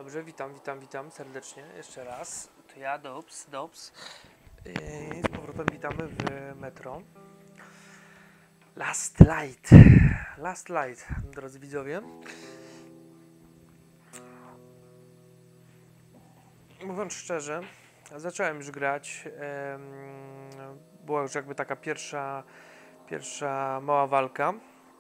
Dobrze, witam serdecznie jeszcze raz. To ja, Dobs. I z powrotem witamy w Metro. Last Light, drodzy widzowie. Mówiąc szczerze, zacząłem już grać. Była już jakby taka pierwsza mała walka.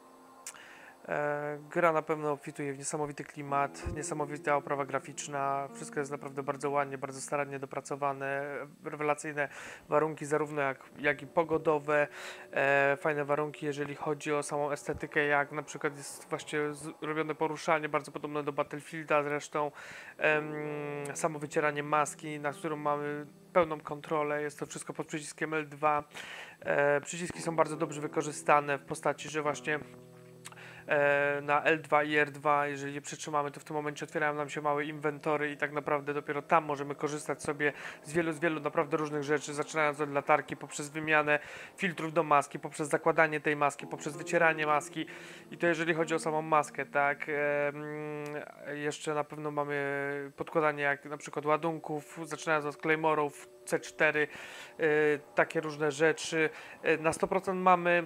Gra na pewno obfituje w niesamowity klimat, niesamowita oprawa graficzna, wszystko jest naprawdę bardzo ładnie, bardzo starannie dopracowane, rewelacyjne warunki zarówno jak i pogodowe, fajne warunki jeżeli chodzi o samą estetykę, jak na przykład jest właśnie robione poruszanie, bardzo podobne do Battlefielda zresztą, samo wycieranie maski, na którą mamy pełną kontrolę, jest to wszystko pod przyciskiem L2, przyciski są bardzo dobrze wykorzystane w postaci, że właśnie na L2 i R2, jeżeli je przytrzymamy, to w tym momencie otwierają nam się małe inwentory i tak naprawdę dopiero tam możemy korzystać sobie z wielu naprawdę różnych rzeczy, zaczynając od latarki, poprzez wymianę filtrów do maski, poprzez zakładanie tej maski, poprzez wycieranie maski i to jeżeli chodzi o samą maskę, tak. Jeszcze na pewno mamy podkładanie jak na przykład ładunków, zaczynając od Claymore'ów, C4, takie różne rzeczy. Na 100% mamy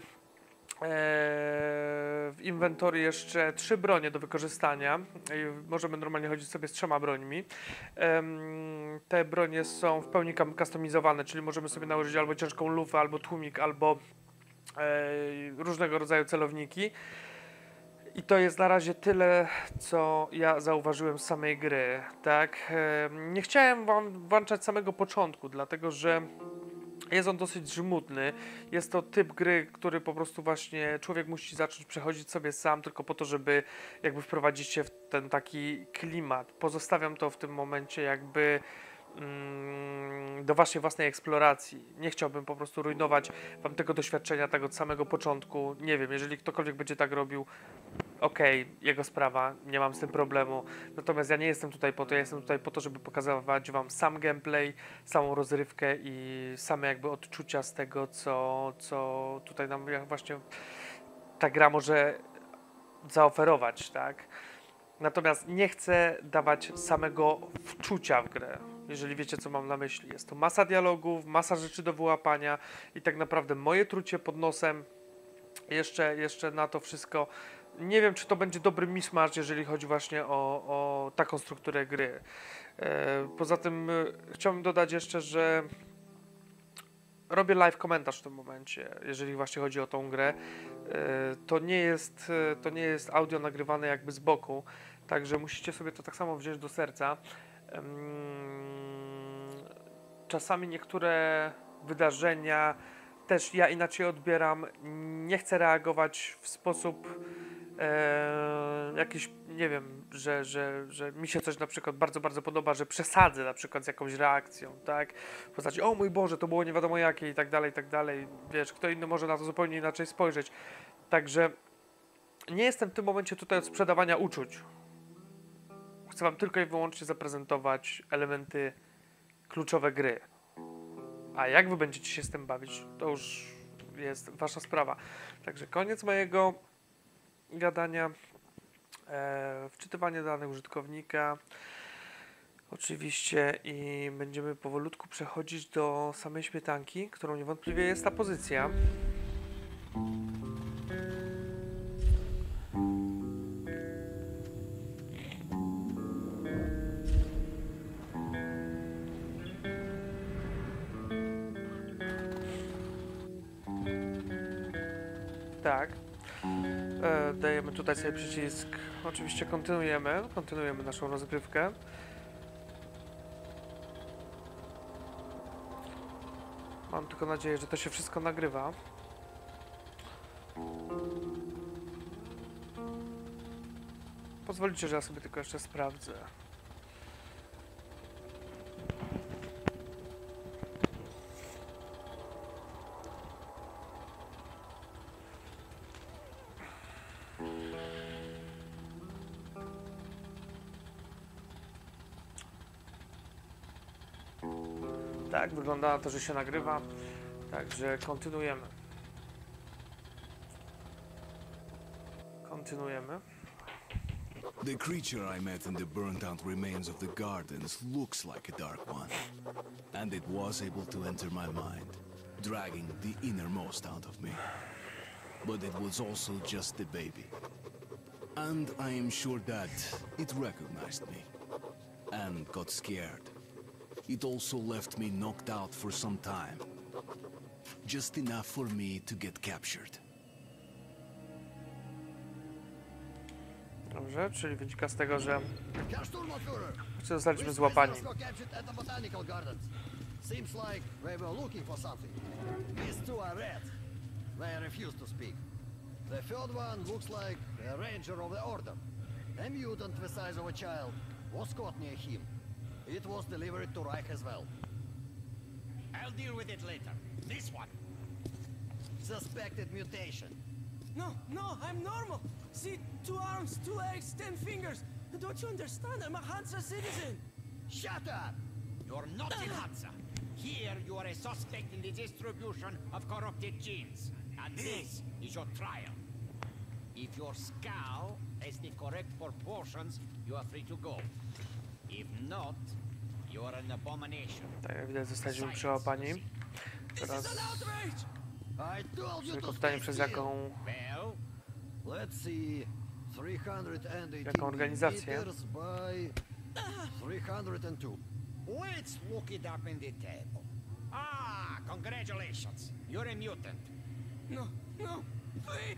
w inwentory jeszcze 3 bronie do wykorzystania. Możemy normalnie chodzić sobie z 3 brońmi. Te bronie są w pełni customizowane, czyli możemy sobie nałożyć albo ciężką lufę, albo tłumik, albo różnego rodzaju celowniki. I to jest na razie tyle, co ja zauważyłem z samej gry, tak? Nie chciałem wam włączać samego początku, dlatego że jest on dosyć żmudny, jest to typ gry, który po prostu właśnie człowiek musi zacząć przechodzić sobie sam, tylko po to, żeby jakby wprowadzić się w ten taki klimat. Pozostawiam to w tym momencie jakby do waszej własnej eksploracji. Nie chciałbym po prostu rujnować wam tego doświadczenia, tego od samego początku. Nie wiem, jeżeli ktokolwiek będzie tak robił, okej, jego sprawa, nie mam z tym problemu. Natomiast ja nie jestem tutaj po to, ja jestem tutaj po to, żeby pokazywać wam sam gameplay, samą rozrywkę i same jakby odczucia z tego, co tutaj nam właśnie ta gra może zaoferować, tak? Natomiast nie chcę dawać samego wczucia w grę, jeżeli wiecie, co mam na myśli. Jest to masa dialogów, masa rzeczy do wyłapania i tak naprawdę moje trucie pod nosem jeszcze na to wszystko. Nie wiem, czy to będzie dobry mismatch, jeżeli chodzi właśnie o taką strukturę gry. Poza tym chciałbym dodać jeszcze, że robię live komentarz w tym momencie, jeżeli właśnie chodzi o tą grę. To nie jest audio nagrywane jakby z boku, także musicie sobie to tak samo wziąć do serca. Czasami niektóre wydarzenia też ja inaczej odbieram. Nie chcę reagować w sposób jakiś, nie wiem, że mi się coś na przykład bardzo podoba, że przesadzę na przykład z jakąś reakcją, tak? W postaci, o mój Boże, to było nie wiadomo jakie i tak dalej, wiesz, kto inny może na to zupełnie inaczej spojrzeć. Także nie jestem w tym momencie tutaj od sprzedawania uczuć. Chcę wam tylko i wyłącznie zaprezentować elementy kluczowe gry. A jak wy będziecie się z tym bawić, to już jest wasza sprawa. Także koniec mojego gadania. Wczytywanie danych użytkownika oczywiście i będziemy powolutku przechodzić do samej śmietanki, którą niewątpliwie jest ta pozycja. Tak. Dajemy tutaj sobie przycisk. Oczywiście kontynuujemy naszą rozgrywkę. Mam tylko nadzieję, że to się wszystko nagrywa. Pozwolicie, że ja sobie tylko jeszcze sprawdzę. Tak, wygląda na to, że się nagrywa. Także kontynuujemy. The creature I met in the burnt-out remains of the gardens looks like a dark one. And it was able to enter my mind, dragging the innermost out of me. But it was also just a baby. And I am sure that it recognized me and got scared. It also left me knocked out for some time. Just enough for me to get captured. Dobrze, czyli wynika z tego, że zostaliśmy złapani. Seems like they were looking for something. These two are red. They refuse to speak. The third one looks like a ranger of the order. A mutant the size of a child was caught near him. It was delivered to Reich as well. I'll deal with it later. This one. Suspected mutation. No, I'm normal. See, 2 arms, 2 legs, 10 fingers. Don't you understand? I'm a Hansa citizen. Shut up! You're not in Hansa. Here you are a suspect in the distribution of corrupted genes. And this is your trial. If your skull has the correct proportions, you are free to go. If not, you are an abomination. Tak jak widać, zostaliśmy przyłapani. This Teraz is an outrage. I told you tylko to pytanie, stay przez still. jaką... Well, Let's see. 318 Jaką organizację? meters by 302. let's look it up in the table. Ah, congratulations. You're a mutant. No, please.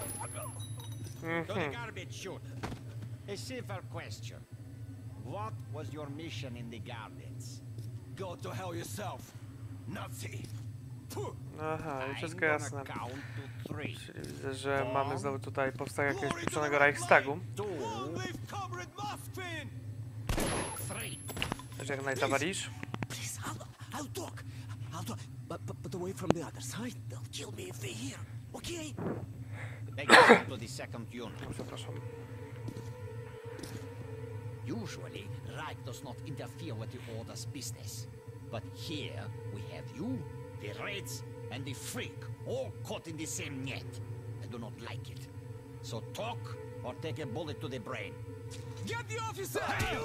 To the garbage chute. A simple question. What was your mission in the gardens? Go to hell yourself, Nazi. Aha, i wszystko I'm jasne. gonna count to 3. Czyli widzę, że mamy znowu tutaj powstanie jakiegoś pieprzonego Reichstagu. 2, Comrade Mothfin. 3. Także jak najtowarisz. Please, I'll talk. But away from the other side. They'll kill me if they hear. Okay? They go to the second unit. Przepraszam. Usually, Reich does not interfere with the Order's business. But here, we have you, the Reds, and the Freak, all caught in the same net. I do not like it. So talk, or take a bullet to the brain. Get the officer!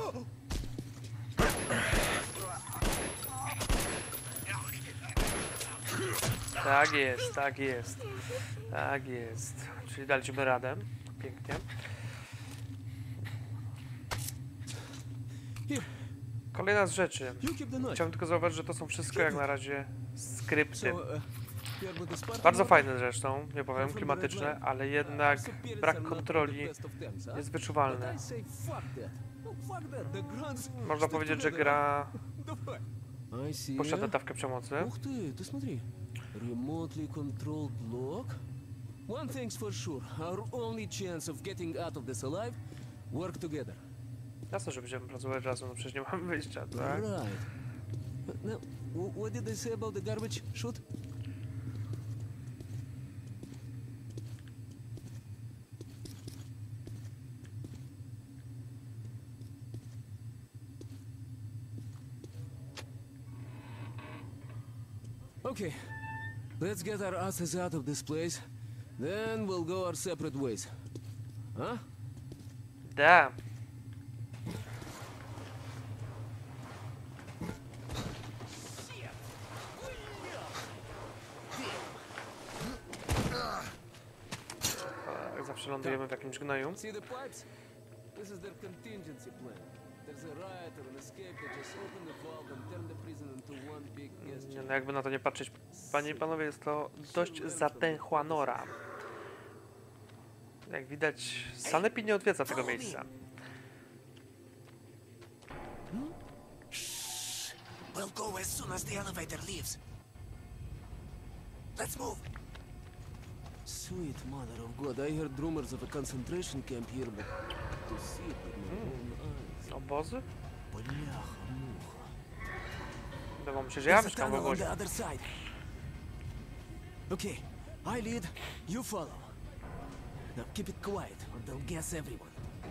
Tak jest, tak jest. Tak jest. Czyli daliśmy radę. Pięknie. Kolejna z rzeczy. Chciałbym tylko zauważyć, że to są wszystko jak na razie skrypty. Bardzo fajne zresztą, nie powiem, klimatyczne, ale jednak brak kontroli jest wyczuwalny. Można powiedzieć, że gra posiada dawkę przemocy. Ух ты, ты смотри. Remotely controlled block. One thing's for sure. Our only chance of getting out of this alive, work together. Jasne, że będziemy pracować razem, no przecież nie mamy wyjścia, tak? Right. Now, what did they say about the garbage chute? Okay, let's get our asses out of this place. Then we'll go our separate ways. Huh? Da. Jak zawsze lądujemy w jakimś gnoju. See the pipes? This is their contingency plan. There's a riot or an escape that just open the vault and turn the prison into one big guest Nie, chamber. no jakby na to nie patrzeć, panie i panowie, jest to dość zatęchła nora. Jak widać, Sanepid nie odwiedza tego miejsca. We'll go as soon as the elevator leaves. Let's move. Sweet mother of God, I heard rumors of a concentration camp here, but to see it with my own eyes. Obozy? Бляха-муха. Wydawało mi się, że ja There's a mieszkam w tunnel on obozie. the other side. Okay, I lead, you follow. Now keep it quiet, or they'll guess everyone.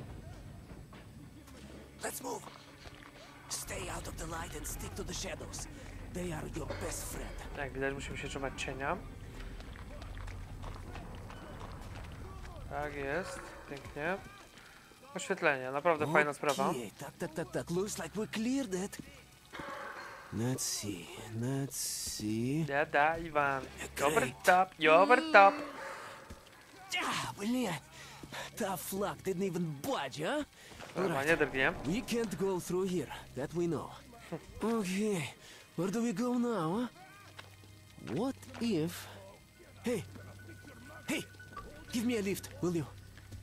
Let's move. Stay out of the light and stick to the shadows. They are your best friend. Jak widać, musimy się trzymać cienia. Tak jest, pięknie. Oświetlenie, naprawdę fajna sprawa. Okay, tak. Looks like we cleared it. Let's see. Da, Iwan. Overtop. Ah, блин. Tough luck, didn't even budge, huh? Dobra, nie drgnie. We can't go through here, that we know. Okay, where do we go now, huh? What if... Hey! Give me a lift, will you?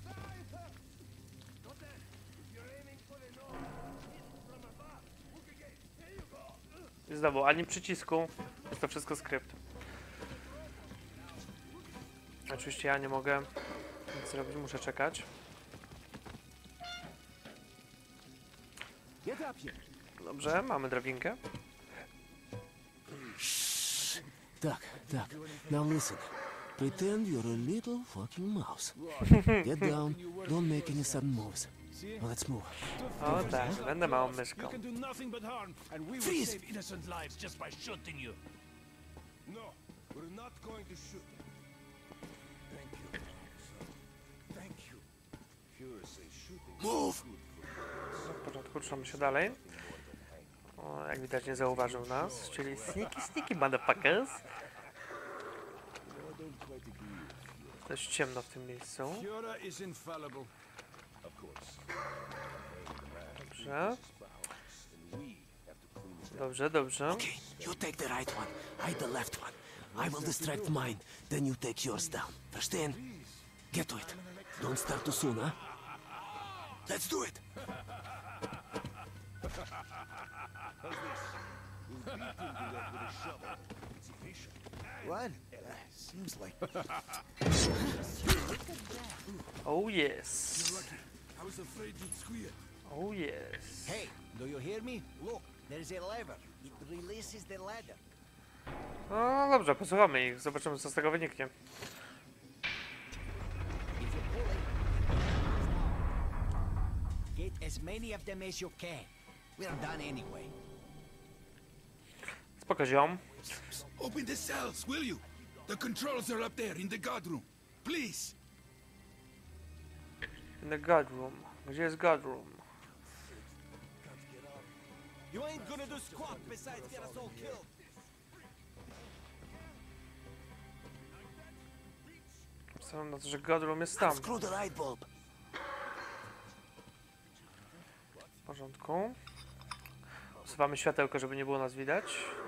I znowu, ani przycisku. Jest to wszystko skrypt. Oczywiście ja nie mogę nic zrobić, muszę czekać. Get up here. Dobrze, mamy drabinkę. Tak. Now listen. Pretend you're a little fucking mouse. Get down, don't make any sudden moves. Now let's move. O tak, będę małą myszką. You can do nothing but harm, and we will Freeze! save innocent lives just by shooting you. No, we're not going to shoot. Thank you, officer. Thank you. Fuhrer says shooting Move! W porządku, trzymamy się dalej. O, jak widać nie zauważył nas, czyli sneaky motherfuckers. Dość ciemno w tym miejscu. Fuhrer is infallible. Dobrze. Okay, you take the right one, I the left one. I will distract mine, then you take yours down. Verstehen? Get to it. Don't start too soon, huh? Let's do it. What? Seems like... Oh yes. I was afraid you'd squeal. Oh yes. Hey, do you hear me? Look, there's a lever. It releases the ladder. No dobrze, posłuchamy ich, zobaczymy co z tego wyniknie. If you pull it, get as many of them as you can. We're done anyway. Spoko ziom. Open the cells, will you? The controls are up there in the guard room. Please. In the god room. Gdzie jest god room? You ain't gonna do squat besides get us all killed. Są na to, że god room jest tam. Screw the light bulb. W porządku. Usuwamy światełko, żeby nie było nas widać.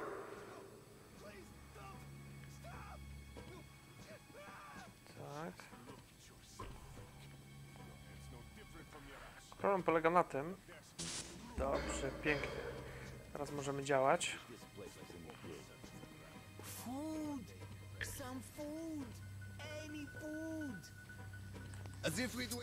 Tak. Problem polega na tym. Dobrze, pięknie. Teraz możemy działać. Food! Some food! Any food! As if we'd...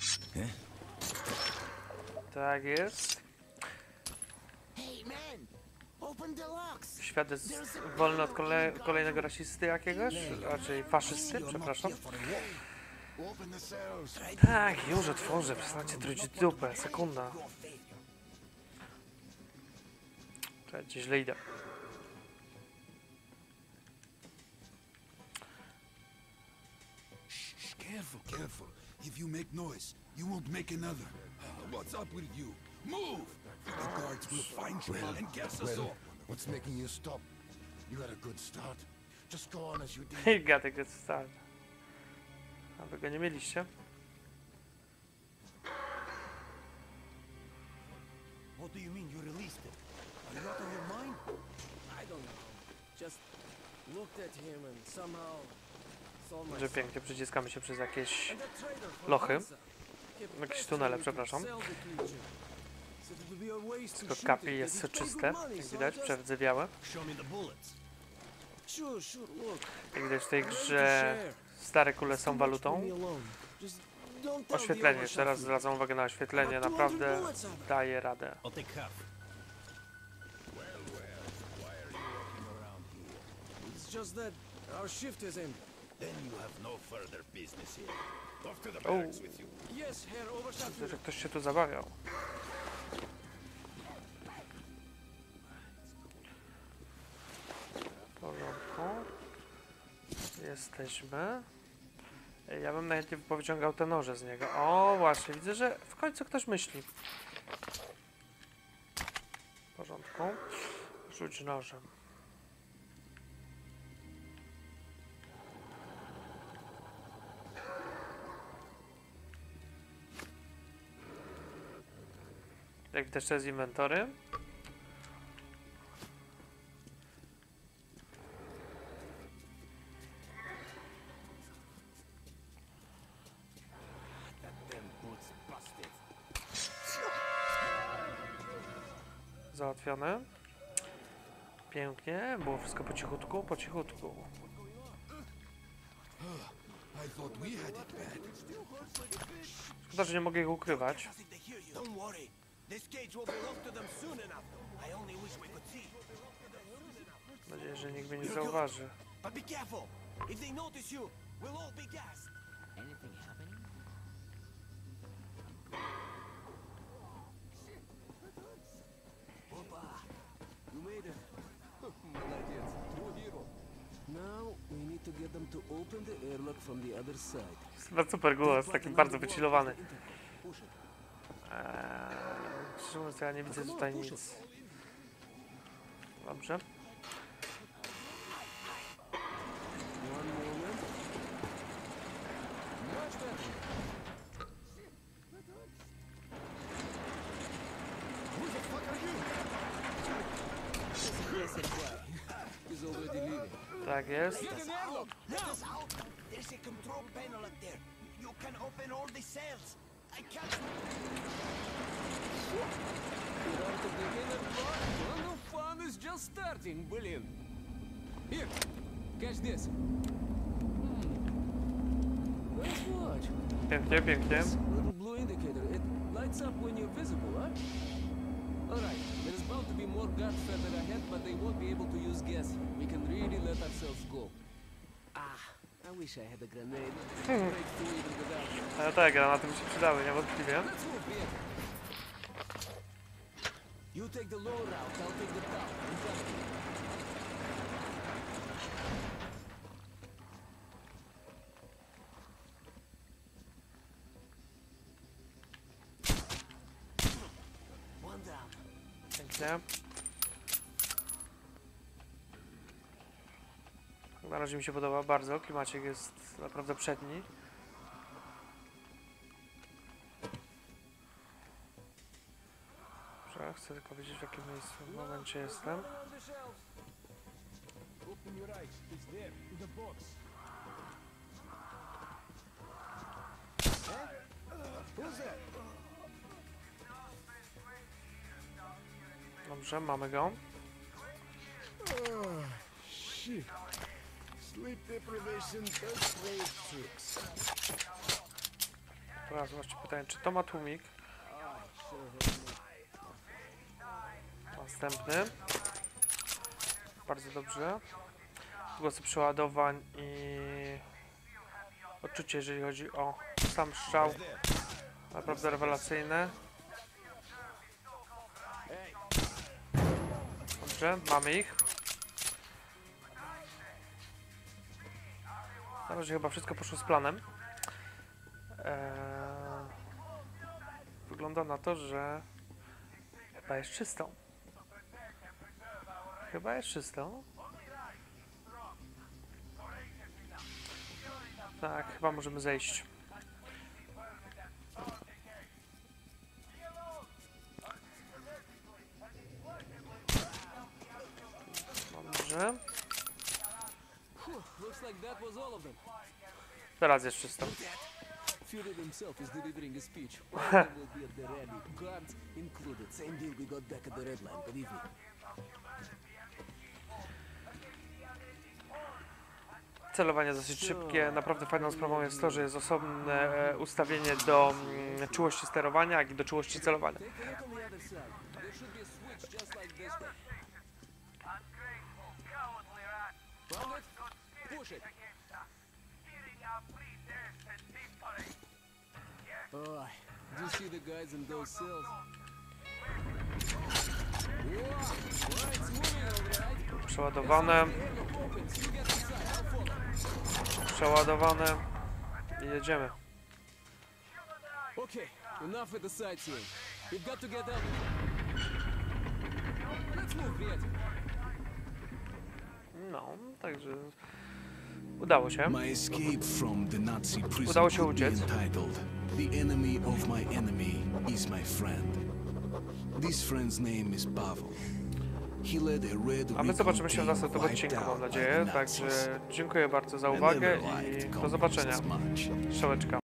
Tak jest. Hey man! Open the locks! Świat jest wolny od kolejnego rasisty jakiegoś? Raczej faszysty, przepraszam. Open the cells. Tak, już otworzę, przestańcie truć dupę, sekunda. Czekajcie, źle idę. Careful. If you make noise, you won't make another. What's up with you? Move! The guards will find you and gas us all. What's making you stop? You had a good start. Just go on as you did. Hej, gadek jest stary. A wy go nie mieliście? What do you mean you released him? Are you out of your mind? I don't know. Just looked at him and somehow saw Że myself. pięknie przyciskamy się przez jakieś And the trader for lochy. Hansa kept Jakieś pestering tunele, me to przepraszam. sell the creature. Said it would be a waste to Tylko shoot kapi it, jest that he'd pay soczyste, good money, jak so widać, I just- przerdzewiałe. Show me the bullets. Sure, look. Jak widać w tej I'm ready to grze share. stare kule są Too much walutą. for me alone. Just don't tell the Oświetlenie, other jeszcze raz Shafi. zwracam uwagę na oświetlenie, About 200 naprawdę bullets of it. daje radę. I'll take half. It's just that our shift is ended. Then you have no further business here. Off to the O, barracks with you. Yes, Herr Oberstadt. widzę, że ktoś się tu zabawiał. W porządku. Jesteśmy. Ja bym najchętniej powyciągał te noże z niego. O, właśnie, widzę, że w końcu ktoś myśli. W porządku. Rzuć nożem. Jak widać, to jest inwentory. Załatwione. Pięknie, było wszystko po cichutku, po cichutku. I thought we had it bad. Szkoda, że nie mogę ich ukrywać. Don't worry. This cage will be locked to them soon enough. I only wish we could see. Mam nadzieję, że nikt mnie nie zauważy. But be careful. If they notice you, we'll all be gassed. Anything happening? Opa, you made it. Молодец, true hero. Now we need to get them to open the airlock from the other side. Chyba super głos, taki bardzo wychillowany. Push it. Szczerze mówiąc, ja nie widzę tutaj nic. Dobrze. One moment. Much better. Who the fuck are you? Yes, why? He's already leaving. Tak jest. Get in the airlock! Let us out! There's a control panel up there. You can open all the cells. I can't... You're out of the inner block? Well, the fun is just starting, William. Here, catch this. Nice watch. Pięknie, pięknie. This little blue indicator, it lights up when you're visible, huh? Alright, there's bound to be more guard further ahead, but they won't be able to use gas here. We can really let ourselves go. Ah, I wish I had a grenade. Break through even without it. Ale tak, granaty by się przydały, niewątpliwie. Let's move in. You take the low route, I'll take the top. You got it. One down. Pięknie. Na razie mi się podoba bardzo, klimacik jest naprawdę przedni. Dobrze, chcę tylko wiedzieć, w jakim miejscu w momencie jestem. Open your eyes. It's there, in the box. Who's that? Dobrze, mamy go. Shit. Sleep deprivation does play tricks. Teraz zobaczcie pytanie, czy to ma tłumik? Następny. Bardzo dobrze. Głosy przeładowań i odczucie, jeżeli chodzi o sam strzał. Naprawdę rewelacyjne. Dobrze, mamy ich. Na razie chyba wszystko poszło z planem. Wygląda na to, że chyba jest czysto. Chyba jest czysto. Tak, chyba możemy zejść. Dobrze. Looks like that was all of them. Teraz jest czysto. Führer himself is delivering a speech. All of them will be at the rally. Guards included. Same deal we got back at the Red Line, believe me. Celowanie dosyć szybkie. Naprawdę fajną sprawą jest to, że jest osobne ustawienie do czułości sterowania, jak i do czułości celowania. Take a look on the other side. There should be a switch just like this one. Found it? Push it. Oh, did you see the guys in those cells? Whoa, right, it's moving all right. Przeładowane. The airlock opens. You get inside. I'll follow. Przeładowane. I jedziemy. Okay, enough with the sightseeing. We've got to get out. Let's move, приятель. No, także udało się. My escape from the Nazi prison Udało się could be uciec. entitled "The enemy of my enemy is my friend." This friend's name is Pavel. He led a red A my zobaczymy się w recon następnym team odcinku, wiped mam out by nadzieję. the Także Nazis. dziękuję bardzo za I uwagę never liked i do zobaczenia. communists much. Strzałeczka.